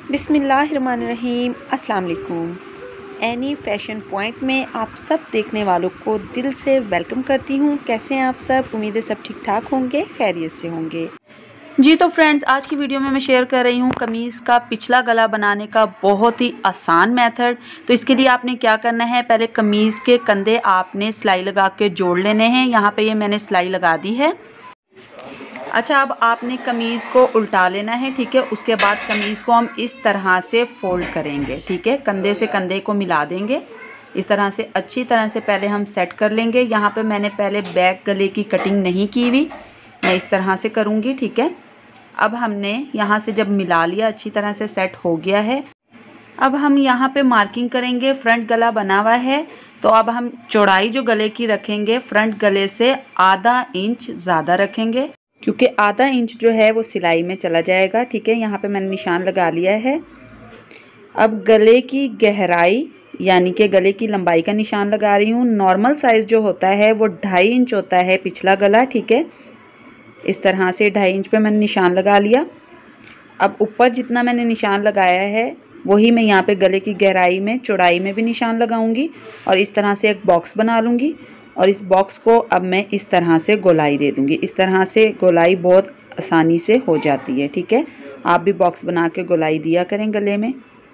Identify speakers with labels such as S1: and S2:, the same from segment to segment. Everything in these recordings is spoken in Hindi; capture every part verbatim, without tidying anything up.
S1: बिस्मिल्लाहिर्रहमानिर्रहीम। अस्सलाम वालेकुम। एनी फ़ैशन पॉइंट में आप सब देखने वालों को दिल से वेलकम करती हूँ। कैसे हैं आप सब? उम्मीद है सब ठीक ठाक होंगे, खैरियत से होंगे। जी तो फ्रेंड्स, आज की वीडियो में मैं शेयर कर रही हूँ कमीज़ का पिछला गला बनाने का बहुत ही आसान मेथड। तो इसके लिए आपने क्या करना है, पहले कमीज़ के कंधे आपने सिलाई लगा के जोड़ लेने हैं। यहाँ पे ये मैंने सिलाई लगा दी है। अच्छा, अब आपने कमीज़ को उल्टा लेना है, ठीक है। उसके बाद कमीज़ को हम इस तरह से फोल्ड करेंगे, ठीक है। कंधे से कंधे को मिला देंगे इस तरह से। अच्छी तरह से पहले हम सेट कर लेंगे। यहाँ पे मैंने पहले बैक गले की कटिंग नहीं की हुई, मैं इस तरह से करूँगी, ठीक है। अब हमने यहाँ से जब मिला लिया, अच्छी तरह से सेट हो गया है। अब हम यहाँ पे मार्किंग करेंगे। फ्रंट गला बना हुआ है, तो अब हम चौड़ाई जो गले की रखेंगे फ्रंट गले से आधा इंच ज़्यादा रखेंगे, क्योंकि आधा इंच जो है वो सिलाई में चला जाएगा, ठीक है। यहाँ पे मैंने निशान लगा लिया है। अब गले की गहराई यानी कि गले की लंबाई का निशान लगा रही हूँ। नॉर्मल साइज़ जो होता है वो ढाई इंच होता है पिछला गला, ठीक है। इस तरह से ढाई इंच पे मैंने निशान लगा लिया। अब ऊपर जितना मैंने निशान लगाया है वही मैं यहाँ पे गले की गहराई में चौड़ाई में भी निशान लगाऊंगी और इस तरह से एक बॉक्स बना लूँगी। और इस बॉक्स को अब मैं इस तरह से गोलाई दे दूँगी। इस तरह से गोलाई बहुत आसानी से हो जाती है, ठीक है। आप भी बॉक्स बना के गोलाई दिया करें गले में।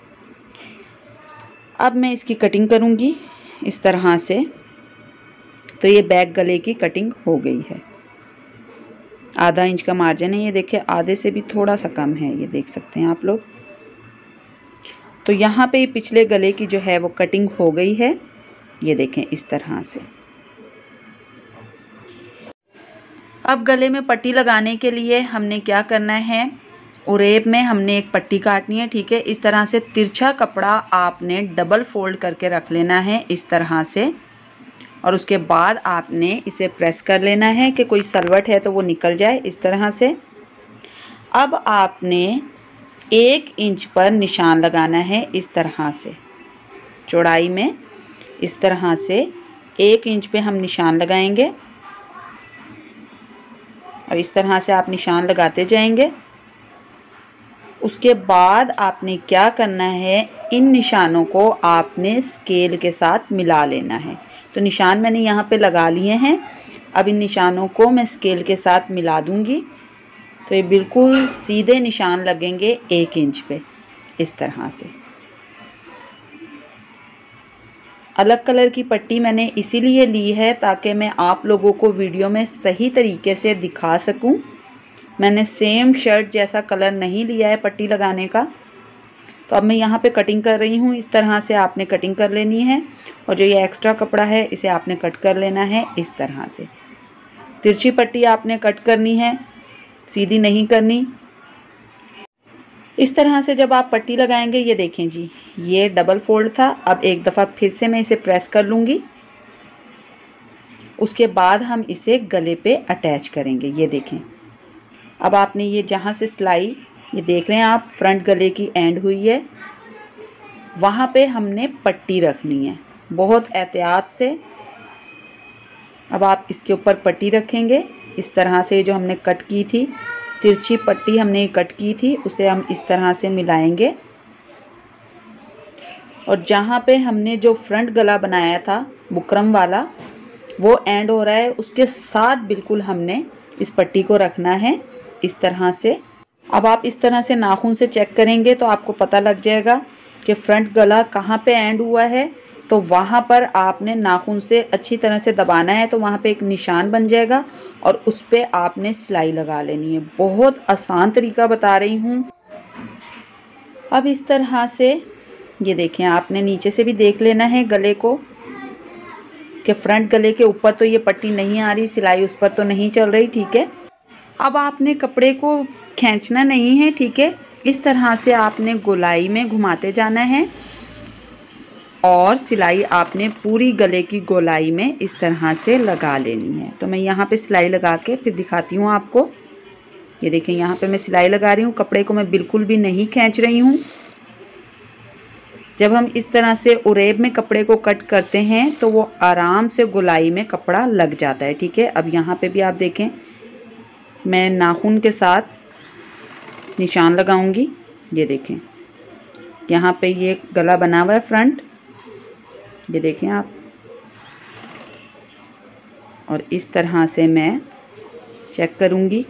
S1: अब मैं इसकी कटिंग करूँगी इस तरह से। तो ये बैक गले की कटिंग हो गई है। आधा इंच का मार्जिन है, ये देखिए आधे से भी थोड़ा सा कम है, ये देख सकते हैं आप लोग। तो यहाँ पे पिछले गले की जो है वो कटिंग हो गई है, ये देखें इस तरह से। अब गले में पट्टी लगाने के लिए हमने क्या करना है, उरेब में हमने एक पट्टी काटनी है, ठीक है। इस तरह से तिरछा कपड़ा आपने डबल फोल्ड करके रख लेना है इस तरह से। और उसके बाद आपने इसे प्रेस कर लेना है कि कोई सलवट है तो वो निकल जाए इस तरह से। अब आपने एक इंच पर निशान लगाना है इस तरह से, चौड़ाई में इस तरह से एक इंच पे हम निशान लगाएंगे और इस तरह से आप निशान लगाते जाएंगे। उसके बाद आपने क्या करना है, इन निशानों को आपने स्केल के साथ मिला लेना है। तो निशान मैंने यहाँ पे लगा लिए हैं। अब इन निशानों को मैं स्केल के साथ मिला दूँगी, तो ये बिल्कुल सीधे निशान लगेंगे एक इंच पे इस तरह से। अलग कलर की पट्टी मैंने इसीलिए ली है ताकि मैं आप लोगों को वीडियो में सही तरीके से दिखा सकूं। मैंने सेम शर्ट जैसा कलर नहीं लिया है पट्टी लगाने का। तो अब मैं यहाँ पे कटिंग कर रही हूँ। इस तरह से आपने कटिंग कर लेनी है और जो ये एक्स्ट्रा कपड़ा है इसे आपने कट कर लेना है इस तरह से। तिरछी पट्टी आपने कट करनी है, सीधी नहीं करनी। इस तरह से जब आप पट्टी लगाएंगे, ये देखें जी, ये डबल फोल्ड था। अब एक दफ़ा फिर से मैं इसे प्रेस कर लूँगी। उसके बाद हम इसे गले पे अटैच करेंगे, ये देखें। अब आपने ये जहाँ से सिलाई, ये देख रहे हैं आप, फ्रंट गले की एंड हुई है, वहाँ पे हमने पट्टी रखनी है बहुत एहतियात से। अब आप इसके ऊपर पट्टी रखेंगे इस तरह से। जो हमने कट की थी तिरछी पट्टी हमने कट की थी, उसे हम इस तरह से मिलाएंगे। और जहाँ पे हमने जो फ्रंट गला बनाया था बुकरम वाला, वो एंड हो रहा है, उसके साथ बिल्कुल हमने इस पट्टी को रखना है इस तरह से। अब आप इस तरह से नाखून से चेक करेंगे तो आपको पता लग जाएगा कि फ्रंट गला कहाँ पे एंड हुआ है। तो वहाँ पर आपने नाखून से अच्छी तरह से दबाना है, तो वहाँ पे एक निशान बन जाएगा और उस पे आपने सिलाई लगा लेनी है। बहुत आसान तरीका बता रही हूँ। अब इस तरह से ये देखें, आपने नीचे से भी देख लेना है गले को कि फ्रंट गले के ऊपर तो ये पट्टी नहीं आ रही, सिलाई उस पर तो नहीं चल रही, ठीक है। अब आपने कपड़े को खींचना नहीं है, ठीक है। इस तरह से आपने गोलाई में घुमाते जाना है और सिलाई आपने पूरी गले की गोलाई में इस तरह से लगा लेनी है। तो मैं यहाँ पे सिलाई लगा के फिर दिखाती हूँ आपको। ये देखें, यहाँ पे मैं सिलाई लगा रही हूँ, कपड़े को मैं बिल्कुल भी नहीं खींच रही हूँ। जब हम इस तरह से उरेब में कपड़े को कट करते हैं तो वो आराम से गोलाई में कपड़ा लग जाता है, ठीक है। अब यहाँ पे भी आप देखें, मैं नाखून के साथ निशान लगाऊंगी, ये देखें। यहाँ पे ये गला बना हुआ है फ्रंट, ये देखें आप। और इस तरह से मैं चेक करूँगी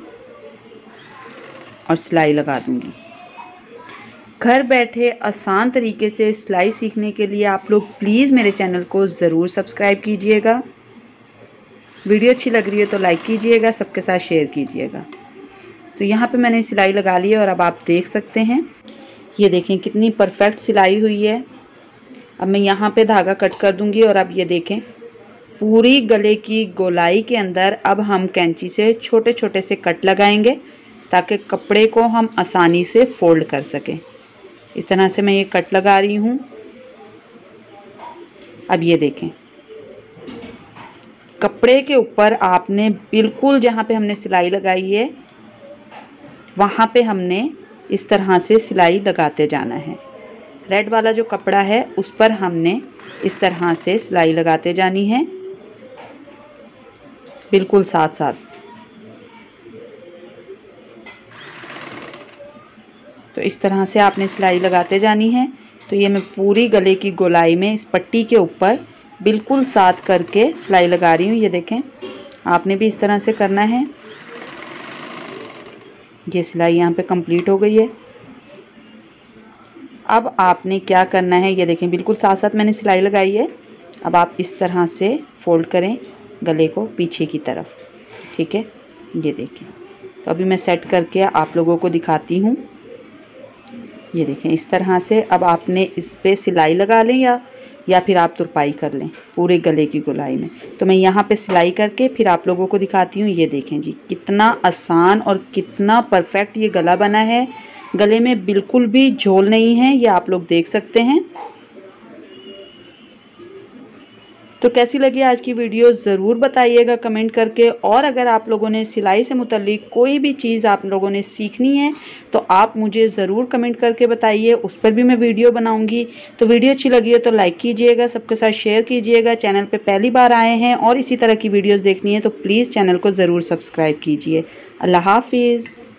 S1: और सिलाई लगा दूँगी। घर बैठे आसान तरीके से सिलाई सीखने के लिए आप लोग प्लीज़ मेरे चैनल को ज़रूर सब्सक्राइब कीजिएगा। वीडियो अच्छी लग रही है तो लाइक कीजिएगा, सबके साथ शेयर कीजिएगा। तो यहाँ पे मैंने सिलाई लगा ली है और अब आप देख सकते हैं, ये देखें कितनी परफेक्ट सिलाई हुई है। अब मैं यहाँ पे धागा कट कर दूँगी और अब ये देखें पूरी गले की गोलाई के अंदर अब हम कैंची से छोटे छोटे से कट लगाएंगे ताकि कपड़े को हम आसानी से फोल्ड कर सकें। इस तरह से मैं ये कट लगा रही हूँ। अब ये देखें कपड़े के ऊपर आपने बिल्कुल जहाँ पे हमने सिलाई लगाई है वहाँ पे हमने इस तरह से सिलाई लगाते जाना है। रेड वाला जो कपड़ा है उस पर हमने इस तरह से सिलाई लगाते जानी है, बिल्कुल साथ साथ। तो इस तरह से आपने सिलाई लगाते जानी है। तो ये मैं पूरी गले की गोलाई में इस पट्टी के ऊपर बिल्कुल साथ करके सिलाई लगा रही हूँ। ये देखें आपने भी इस तरह से करना है। ये सिलाई यहाँ पे कंप्लीट हो गई है। अब आपने क्या करना है, ये देखें बिल्कुल साथ साथ मैंने सिलाई लगाई है। अब आप इस तरह से फोल्ड करें गले को पीछे की तरफ, ठीक है। ये देखें तो अभी मैं सेट करके आप लोगों को दिखाती हूँ। ये देखें इस तरह से अब आपने इस पे सिलाई लगा लें या या फिर आप तुरपाई कर लें पूरे गले की गोलाई में। तो मैं यहाँ पे सिलाई करके फिर आप लोगों को दिखाती हूँ। ये देखें जी कितना आसान और कितना परफेक्ट ये गला बना है। गले में बिल्कुल भी झोल नहीं है, ये आप लोग देख सकते हैं। तो कैसी लगी आज की वीडियो ज़रूर बताइएगा कमेंट करके। और अगर आप लोगों ने सिलाई से मुतल्लिक कोई भी चीज़ आप लोगों ने सीखनी है तो आप मुझे ज़रूर कमेंट करके बताइए, उस पर भी मैं वीडियो बनाऊंगी। तो वीडियो अच्छी लगी हो तो लाइक कीजिएगा, सबके साथ शेयर कीजिएगा। चैनल पे पहली बार आए हैं और इसी तरह की वीडियोज़ देखनी है तो प्लीज़ चैनल को ज़रूर सब्सक्राइब कीजिए। अल्लाह हाफिज़।